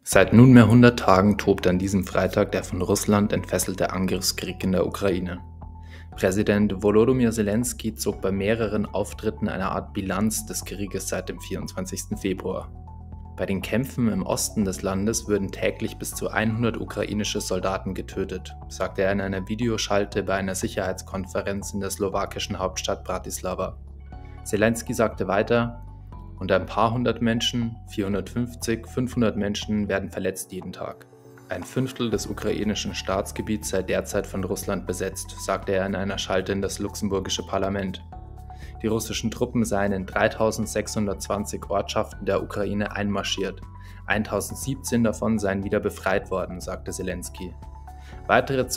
Seit nunmehr 100 Tagen tobt an diesem Freitag der von Russland entfesselte Angriffskrieg in der Ukraine. Präsident Volodymyr Zelensky zog bei mehreren Auftritten eine Art Bilanz des Krieges seit dem 24. Februar. Bei den Kämpfen im Osten des Landes würden täglich bis zu 100 ukrainische Soldaten getötet, sagte er in einer Videoschalte bei einer Sicherheitskonferenz in der slowakischen Hauptstadt Bratislava. Zelensky sagte weiter: Und ein paar hundert Menschen, 450, 500 Menschen werden verletzt jeden Tag. Ein Fünftel des ukrainischen Staatsgebiets sei derzeit von Russland besetzt, sagte er in einer Schalte in das luxemburgische Parlament. Die russischen Truppen seien in 3620 Ortschaften der Ukraine einmarschiert. 1017 davon seien wieder befreit worden, sagte Zelensky. Weitere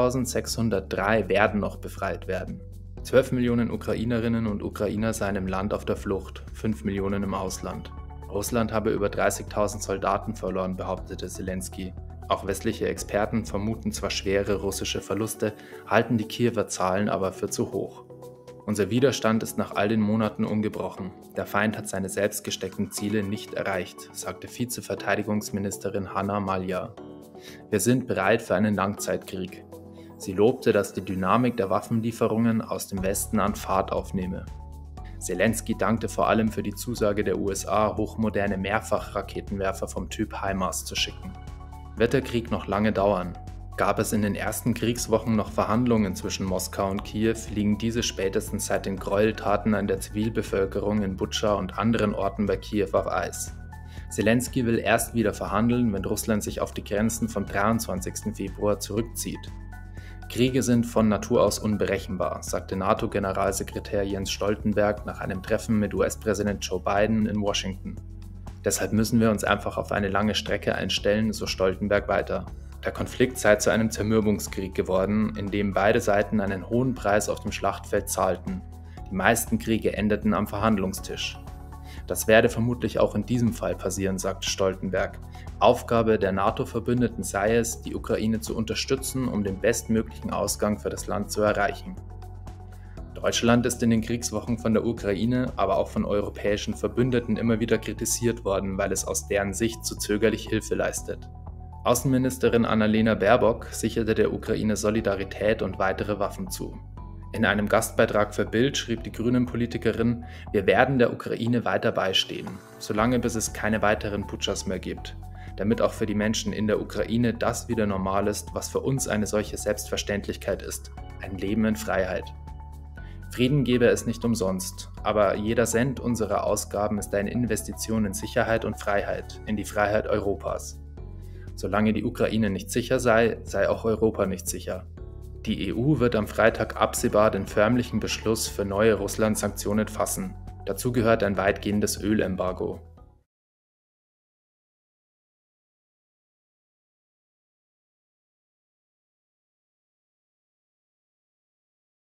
2603 werden noch befreit werden. 12 Millionen Ukrainerinnen und Ukrainer seien im Land auf der Flucht, 5 Millionen im Ausland. Russland habe über 30.000 Soldaten verloren, behauptete Zelensky. Auch westliche Experten vermuten zwar schwere russische Verluste, halten die Kiewer Zahlen aber für zu hoch. Unser Widerstand ist nach all den Monaten ungebrochen. Der Feind hat seine selbst gesteckten Ziele nicht erreicht, sagte Vizeverteidigungsministerin Hanna Maliar. Wir sind bereit für einen Langzeitkrieg. Sie lobte, dass die Dynamik der Waffenlieferungen aus dem Westen an Fahrt aufnehme. Zelensky dankte vor allem für die Zusage der USA, hochmoderne Mehrfachraketenwerfer vom Typ HIMARS zu schicken. Wird der Krieg noch lange dauern? Gab es in den ersten Kriegswochen noch Verhandlungen zwischen Moskau und Kiew, liegen diese spätestens seit den Gräueltaten an der Zivilbevölkerung in Butscha und anderen Orten bei Kiew auf Eis. Zelensky will erst wieder verhandeln, wenn Russland sich auf die Grenzen vom 23. Februar zurückzieht. Kriege sind von Natur aus unberechenbar, sagte NATO-Generalsekretär Jens Stoltenberg nach einem Treffen mit US-Präsident Joe Biden in Washington. Deshalb müssen wir uns einfach auf eine lange Strecke einstellen, so Stoltenberg weiter. Der Konflikt sei zu einem Zermürbungskrieg geworden, in dem beide Seiten einen hohen Preis auf dem Schlachtfeld zahlten. Die meisten Kriege endeten am Verhandlungstisch. Das werde vermutlich auch in diesem Fall passieren, sagte Stoltenberg. Aufgabe der NATO-Verbündeten sei es, die Ukraine zu unterstützen, um den bestmöglichen Ausgang für das Land zu erreichen. Deutschland ist in den Kriegswochen von der Ukraine, aber auch von europäischen Verbündeten immer wieder kritisiert worden, weil es aus deren Sicht zu zögerlich Hilfe leistet. Außenministerin Annalena Baerbock sicherte der Ukraine Solidarität und weitere Waffen zu. In einem Gastbeitrag für Bild schrieb die Grünen-Politikerin: Wir werden der Ukraine weiter beistehen, solange bis es keine weiteren Butschas mehr gibt, damit auch für die Menschen in der Ukraine das wieder normal ist, was für uns eine solche Selbstverständlichkeit ist: ein Leben in Freiheit. Frieden gebe es nicht umsonst, aber jeder Cent unserer Ausgaben ist eine Investition in Sicherheit und Freiheit, in die Freiheit Europas. Solange die Ukraine nicht sicher sei, sei auch Europa nicht sicher. Die EU wird am Freitag absehbar den förmlichen Beschluss für neue Russland-Sanktionen fassen. Dazu gehört ein weitgehendes Ölembargo.